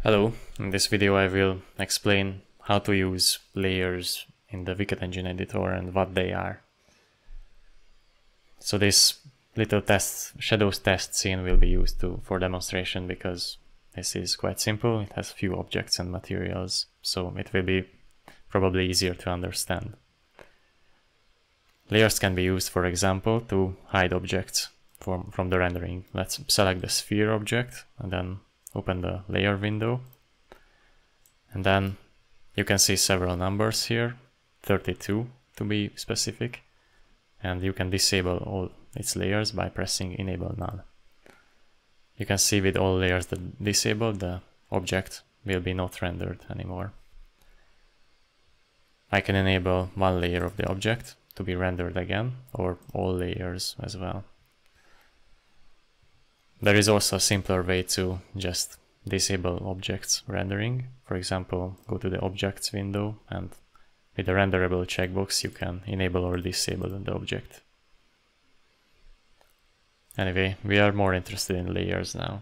Hello, in this video I will explain how to use layers in the Wicked Engine editor and what they are. So this little shadows test scene will be used for demonstration because this is quite simple. It has few objects and materials, so it will be probably easier to understand. Layers can be used, for example, to hide objects from the rendering. Let's select the sphere object and then open the layer window, and then you can see several numbers here, 32 to be specific, and you can disable all its layers by pressing enable none. You can see with all layers that disabled, the object will be not rendered anymore. I can enable one layer of the object to be rendered again, or all layers as well. There is also a simpler way to just disable objects rendering. For example, go to the objects window, and with the renderable checkbox you can enable or disable the object. Anyway, we are more interested in layers now.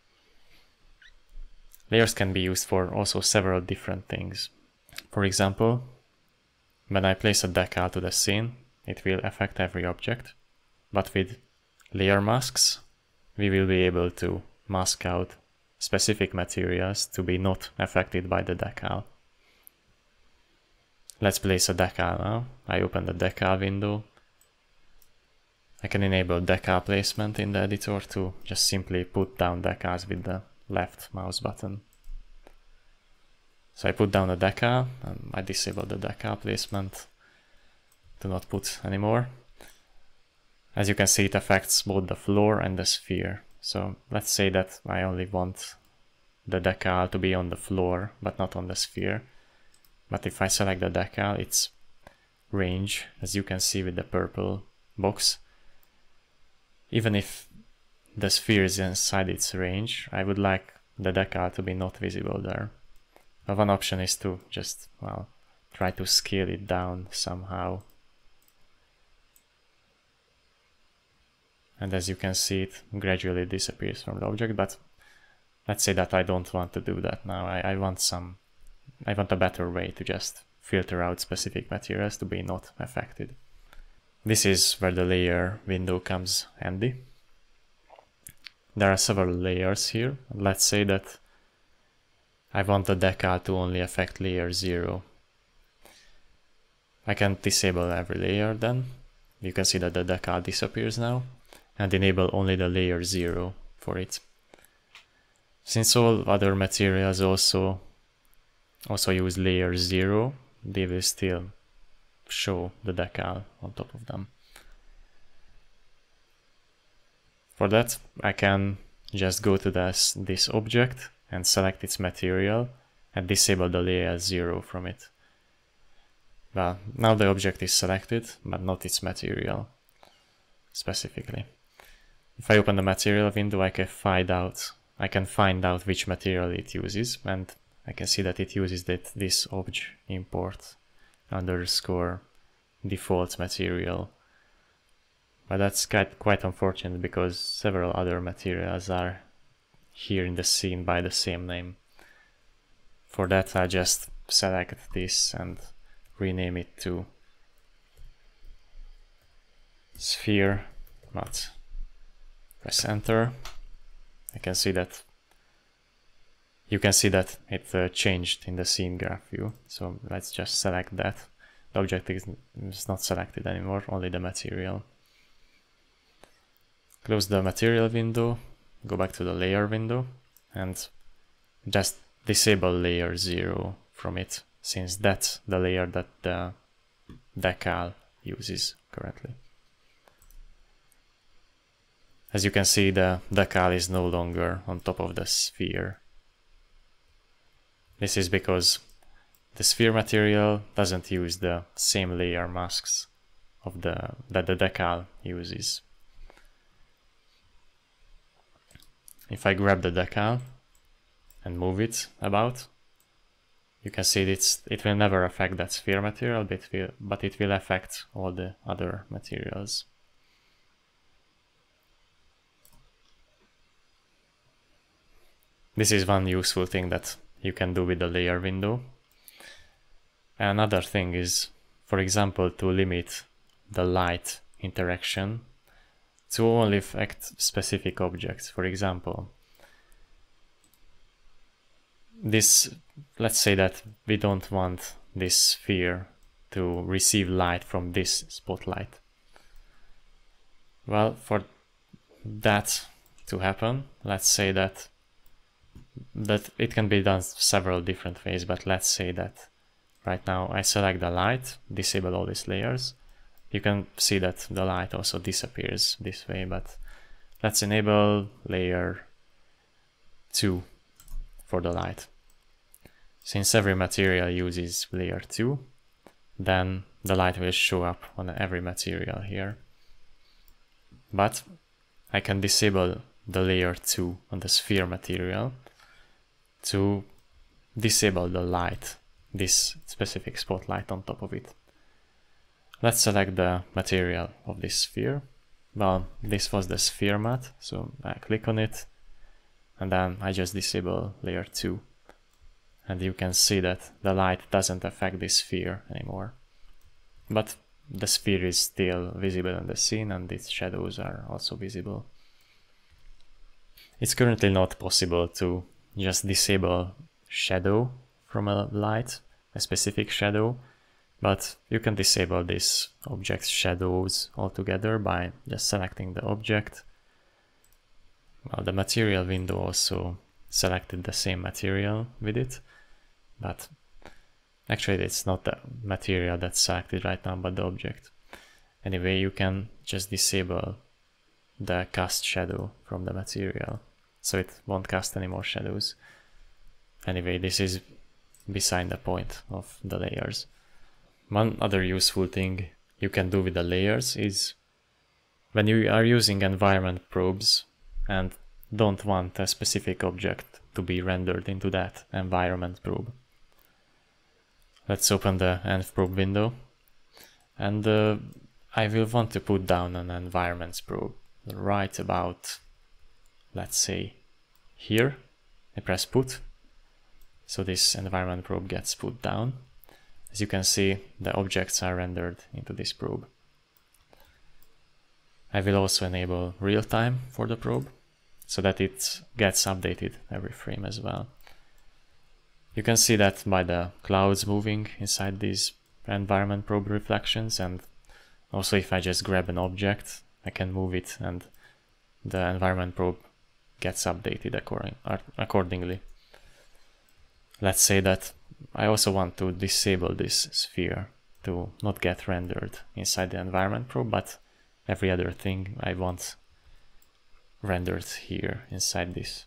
Layers can be used for also several different things. For example, when I place a decal to the scene, it will affect every object, but with layer masks we will be able to mask out specific materials to be not affected by the decal. Let's place a decal now. I open the decal window. I can enable decal placement in the editor to just simply put down decals with the left mouse button. So I put down the decal and I disable the decal placement. Do not put anymore. As you can see, it affects both the floor and the sphere. So let's say that I only want the decal to be on the floor but not on the sphere. But if I select the decal, its range, as you can see with the purple box, even if the sphere is inside its range, I would like the decal to be not visible there. One option is to just, well, try to scale it down somehow. And as you can see, it gradually disappears from the object, but let's say that I don't want to do that now. I want a better way to just filter out specific materials to be not affected. This is where the layer window comes handy. There are several layers here. Let's say that I want the decal to only affect layer 0. I can disable every layer then. You can see that the decal disappears now, and enable only the layer 0 for it. Since all other materials also use layer 0, they will still show the decal on top of them. For that, I can just go to this object and select its material and disable the layer 0 from it. Well, now the object is selected, but not its material specifically. If I open the material window, I can find out which material it uses, and I can see that it uses this obj import underscore default material. But that's quite unfortunate because several other materials are here in the scene by the same name. For that, I just select this and rename it to sphere, but press enter. You can see that it changed in the scene graph view. So let's just select that. The object is not selected anymore, only the material. Close the material window, go back to the layer window, and just disable layer 0 from it, since that's the layer that the decal uses currently. As you can see, the decal is no longer on top of the sphere. This is because the sphere material doesn't use the same layer masks that the decal uses. If I grab the decal and move it about, you can see it will never affect that sphere material, but it will affect all the other materials. This is one useful thing that you can do with the layer window. Another thing is, for example, to limit the light interaction to only affect specific objects. For example, this, let's say that we don't want this sphere to receive light from this spotlight. Well, for that to happen, let's say that it can be done several different ways, but let's say that right now I select the light, disable all these layers. You can see that the light also disappears this way, but let's enable layer 2 for the light. Since every material uses layer 2, then the light will show up on every material here. But I can disable the layer 2 on the sphere material to disable the light, this specific spotlight on top of it. Let's select the material of this sphere. Well, this was the sphere matte, so I click on it and then I just disable layer 2. And you can see that the light doesn't affect this sphere anymore. But the sphere is still visible in the scene and its shadows are also visible. It's currently not possible to just disable shadow from a light, a specific shadow, but you can disable this object's shadows altogether by just selecting the object. Well, the material window also selected the same material with it, but actually it's not the material that's selected right now, but the object. Anyway, you can just disable the cast shadow from the material, so it won't cast any more shadows. Anyway, this is beside the point of the layers. One other useful thing you can do with the layers is when you are using environment probes and don't want a specific object to be rendered into that environment probe. Let's open the env probe window, and I will want to put down an environments probe right about, let's say, here. I press put, so this environment probe gets put down. As you can see, the objects are rendered into this probe. I will also enable real time for the probe, so that it gets updated every frame as well. You can see that by the clouds moving inside these environment probe reflections, and also if I just grab an object, I can move it and the environment probe gets updated accordingly. Let's say that I also want to disable this sphere to not get rendered inside the environment probe, but every other thing I want rendered here inside this.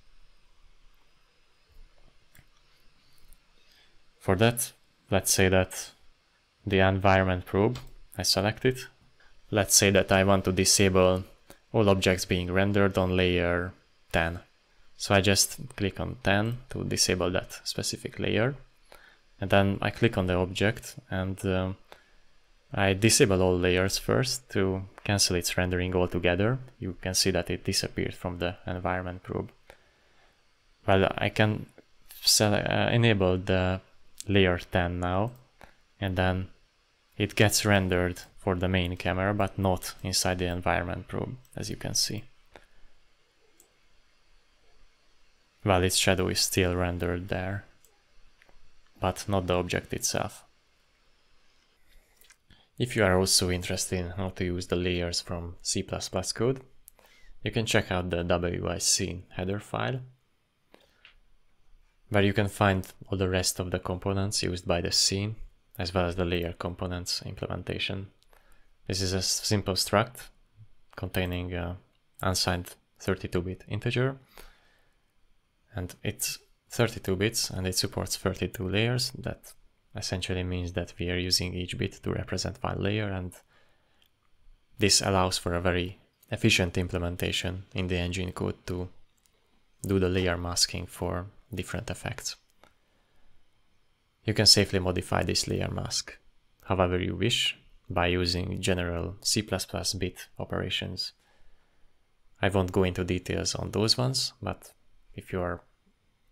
For that, let's say that the environment probe, I select it. Let's say that I want to disable all objects being rendered on layer 10. So I just click on 10 to disable that specific layer. And then I click on the object and I disable all layers first to cancel its rendering altogether. You can see that it disappeared from the environment probe. Well, I can enable the layer 10 now, and then it gets rendered for the main camera, but not inside the environment probe, as you can see. Well, its shadow is still rendered there, but not the object itself. If you are also interested in how to use the layers from C++ code, you can check out the WIC header file, where you can find all the rest of the components used by the scene, as well as the layer components implementation. This is a simple struct containing an unsigned 32-bit integer, and it's 32 bits and it supports 32 layers. That essentially means that we are using each bit to represent one layer, and this allows for a very efficient implementation in the engine code to do the layer masking for different effects. You can safely modify this layer mask however you wish by using general C++ bit operations. I won't go into details on those ones, but if you are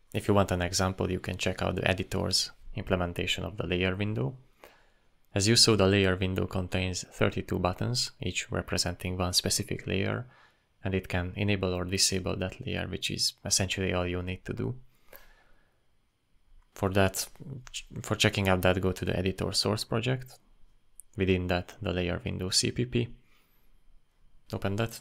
if you want an example, you can check out the editor's implementation of the layer window. As you saw, the layer window contains 32 buttons, each representing one specific layer, and it can enable or disable that layer, which is essentially all you need to do. For checking out that, go to the editor source project. Within that, the layer window CPP. Open that.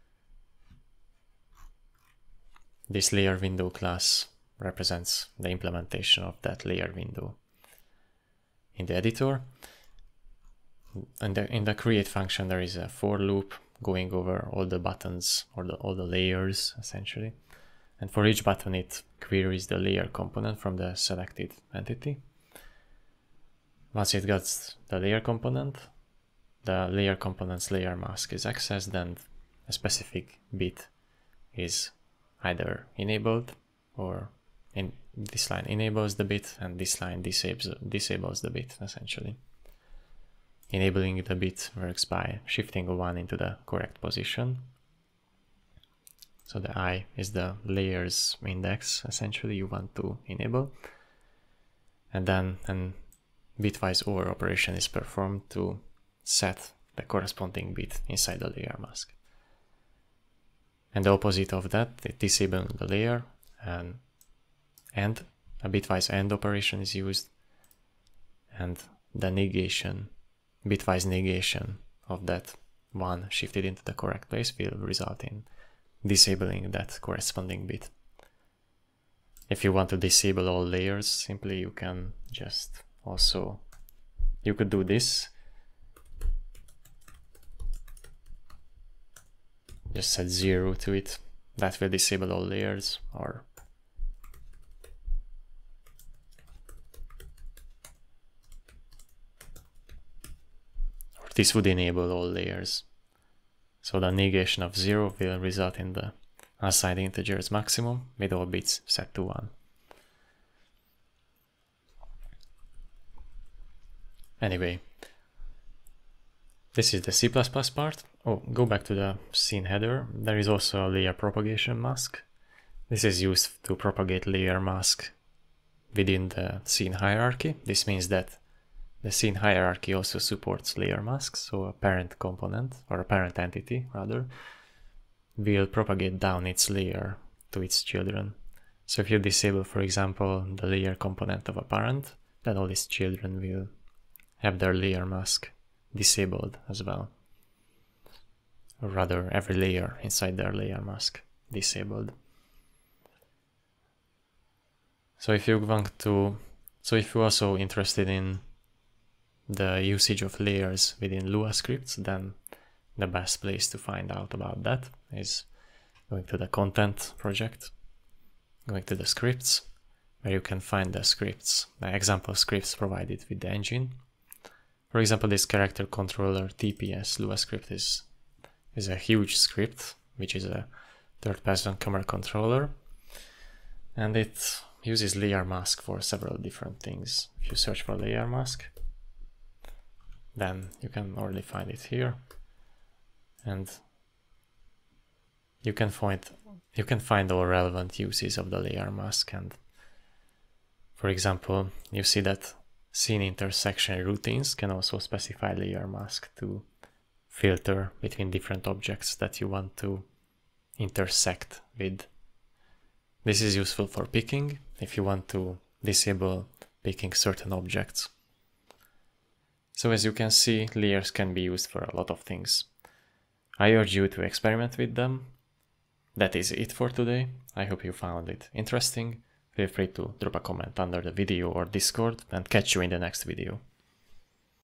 This layer window class represents the implementation of that layer window in the editor. And in the create function, there is a for loop going over all the buttons or all the layers essentially. And for each button, it queries the layer component from the selected entity. Once it gets the layer component, the layer component's layer mask is accessed, and a specific bit is either enabled, or in this line enables the bit and this line disables the bit essentially. Enabling the bit works by shifting a 1 into the correct position. So the I is the layer's index essentially you want to enable, and then an bitwise OR operation is performed to set the corresponding bit inside the layer mask. And the opposite of that, it disables the layer, and a bitwise AND operation is used, and the bitwise negation of that 1 shifted into the correct place will result in disabling that corresponding bit. If you want to disable all layers, simply you can just you could do this. Just set 0 to it. That will disable all layers, or this would enable all layers. So the negation of 0 will result in the assigned integer's maximum with all bits set to 1. Anyway, this is the C++ part. Oh, go back to the scene header. There is also a layer propagation mask. This is used to propagate layer mask within the scene hierarchy. This means that the scene hierarchy also supports layer masks, so a parent component, or a parent entity rather, will propagate down its layer to its children. So if you disable, for example, the layer component of a parent, then all its children will have their layer mask disabled as well. Or rather, every layer inside their layer mask disabled. So if you're also interested in the usage of layers within Lua scripts, then the best place to find out about that is going to the content project, going to the scripts, where you can find the scripts, the example scripts provided with the engine. For example, this character controller TPS Lua script is a huge script, which is a third-person camera controller, and it uses layer mask for several different things. If you search for layer mask, then you can already find it here, and you can find all relevant uses of the layer mask. And for example, you see that scene intersection routines can also specify layer mask to filter between different objects that you want to intersect with. This is useful for picking, if you want to disable picking certain objects. So as you can see, layers can be used for a lot of things. I urge you to experiment with them. That is it for today. I hope you found it interesting. Feel free to drop a comment under the video or Discord, and catch you in the next video.